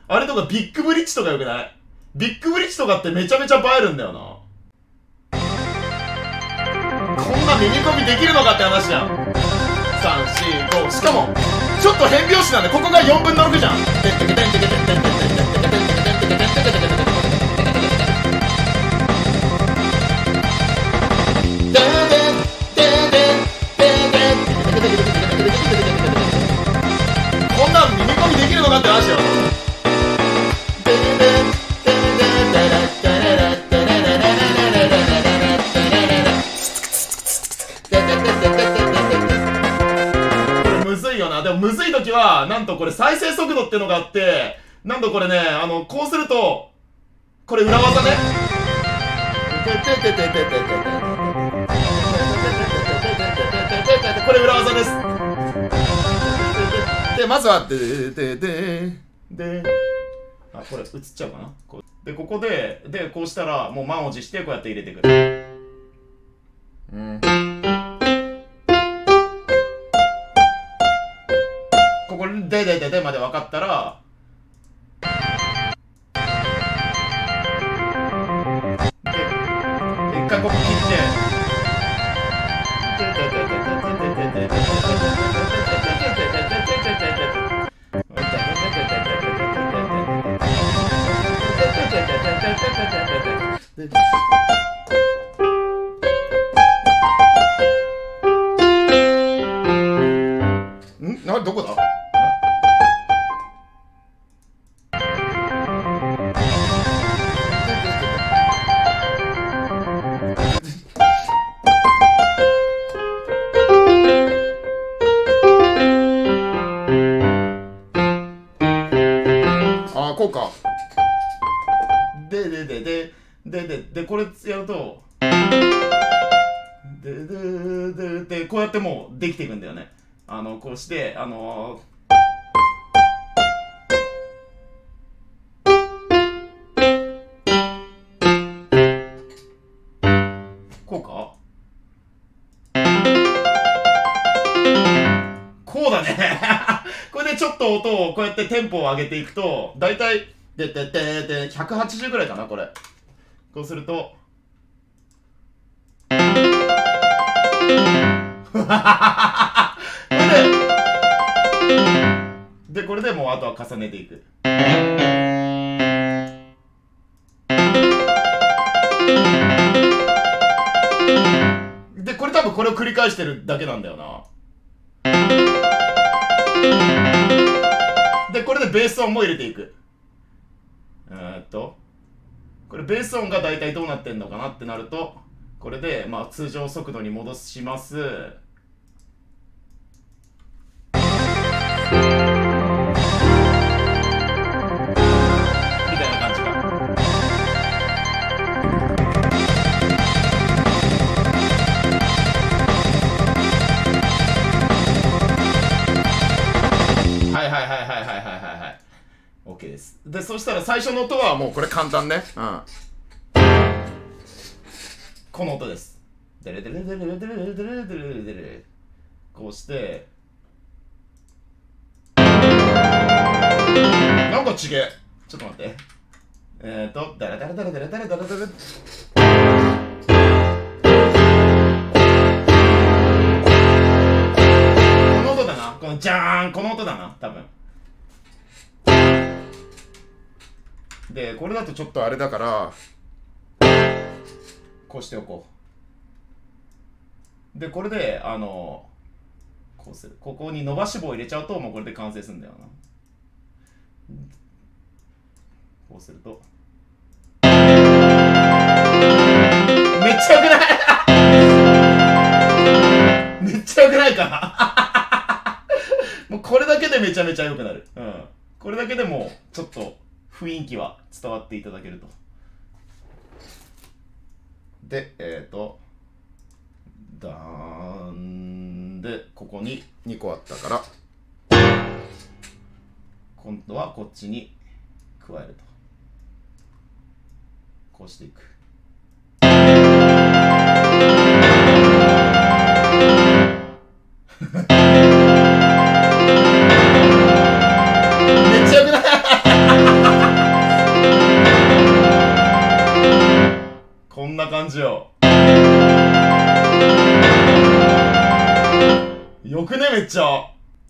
あれとかビッグブリッジとかよくない？ビッグブリッジとかってめちゃめちゃ映えるんだよな。こんな耳コミできるのかって話じゃん。3、4、5。しかもちょっと変拍子なんで、ここが4分の6じゃん。こんなん耳コミできるのかって話よ。でもむずい時はなんとこれ再生速度ってのがあって、なんとこれね、こうするとこれ裏技ね。これ裏技です。でまずはあ、これ映っちゃうかな。でここでこうしたらもう満を持してこうやって入れてくる。ここでまで分かったら、一回ここ切ってどこだ？あ、こうか。でこれやるとこうやってもうできていくんだよね。こうしてこうか。こうだね。これでちょっと音をこうやってテンポを上げていくと、だいたい180ぐらいかな、これ。こうするとこれでもうあとは重ねていく。でこれ多分これを繰り返してるだけなんだよな。でこれでベース音も入れていく。これベース音が大体どうなってんのかなってなると、これでまあ通常速度に戻します。OK です。でそしたら最初の音はもうこれ簡単ね。この音です。デレデレデレデレデレデレデレデレ。こうしてなんかちげえ。ちょっと待って。ダラダラダラダラダラダラダラ。この音だな。このジャーン、この音だな、多分。でこれだとちょっとあれだからこうしておこう。でこれでこうする。ここに伸ばし棒入れちゃうともうこれで完成するんだよな。こうするとめっちゃよくない？めっちゃよくないか？もうこれだけでめちゃめちゃよくなる。これだけでもちょっと雰囲気は伝わっていただけると。でダーンでここに2個あったから今度はこっちに加えると。こうしていく。めっちゃよくない？ な感じよ。よくね、めっちゃ。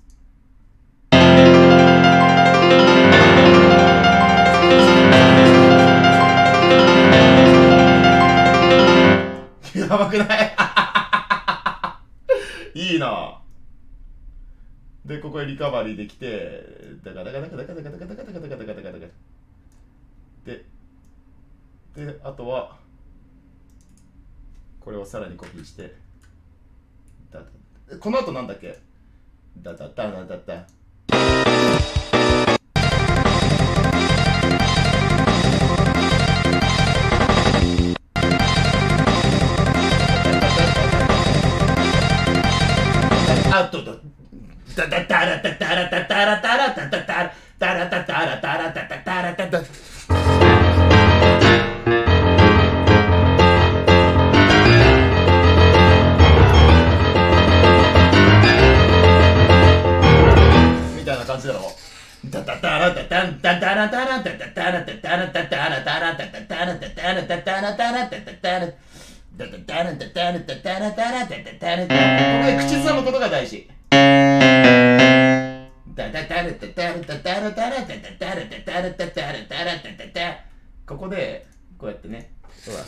やばくないいいな。で、ここへリカバリーできて、ダカダカダカダカダカダカダカダカダカダカダカダカ。で、あとは、これをさらにコピーして、この後なんだっけ？ダダダダダダ。あとダダダラダダラダダラダラダダダラダラダダラダラダダダラダダ。みたいな感じだろ。ダダダラダダンダダラダラダダダラダダラダダラダラダダラダダラダダラダダラダダラダダラダダラダダラダダラダダラダダラダダラ。ここで口ずさむことが大事。ダダダラダダラダダラダラダラダダダラダダラダダラダダ。ここでこうやってね、ほら。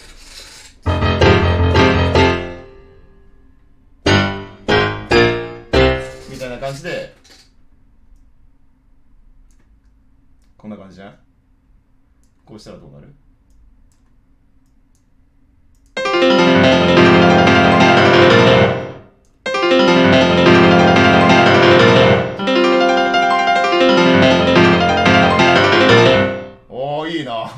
みたいな感じで、こんな感じじゃん。こうしたらどうなる？おー、いいな。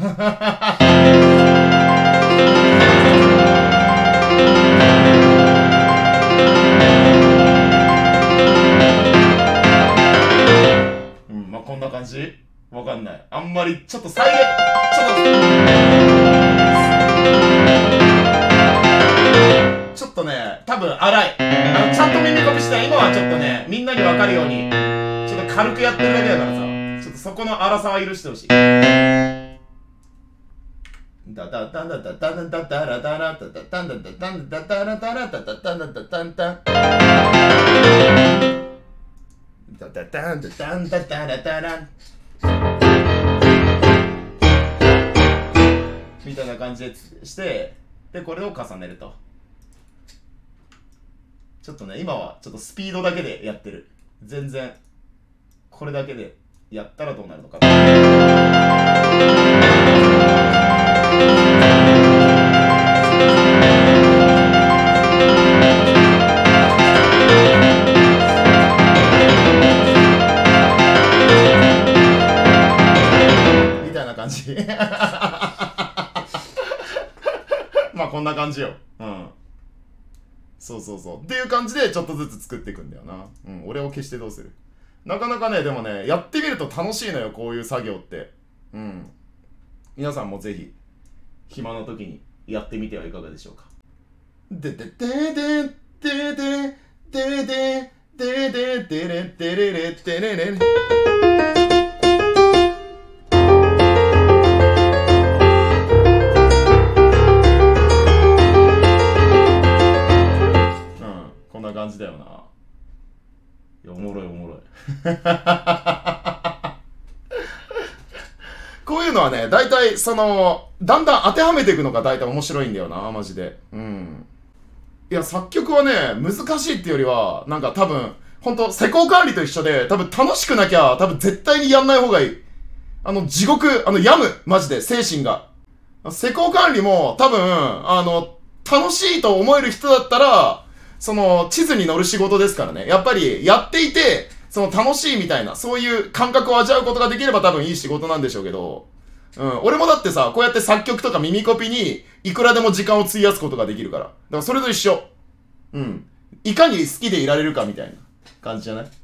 うん、まあこんな感じ？わかんない。あんまりちょっと再現、ちょっとね、多分荒い。ちゃんと耳コピして、今はちょっとね、みんなにわかるように、ちょっと軽くやってるだけだからさ、ちょっとそこの荒さは許してほしい。ダダダダダダダダダラダラダダダダダダダダラダラダダダダダダダダダダダンダダンダダラダラみたいな感じでして、でこれを重ねると。ちょっとね、今はちょっとスピードだけでやってる。全然これだけでやったらどうなるのか。みたいな感じ。まあこんな感じよ。うん。そうそうそう。っていう感じでちょっとずつ作っていくんだよな。うん。俺を消してどうする？なかなかね、でもね、やってみると楽しいのよ、こういう作業って。うん。皆さんもぜひ、暇な時にやってみてはいかがでしょうか。ででででででででででででれでれれでれれ。こんな感じだよな。いや、おもろいおもろい。こういうのはね、大体その、だんだん当てはめていくのが大体面白いんだよな、マジで。うん。いや、作曲はね、難しいっていうよりは、なんか多分、ほんと、施工管理と一緒で、多分楽しくなきゃ、多分絶対にやんない方がいい。地獄、病む、マジで、精神が。施工管理も、多分、楽しいと思える人だったら、その、地図に乗る仕事ですからね。やっぱり、やっていて、その楽しいみたいな、そういう感覚を味わうことができれば多分いい仕事なんでしょうけど、うん、俺もだってさ、こうやって作曲とか耳コピに、いくらでも時間を費やすことができるから。だからそれと一緒。うん。いかに好きでいられるかみたいな感じじゃない？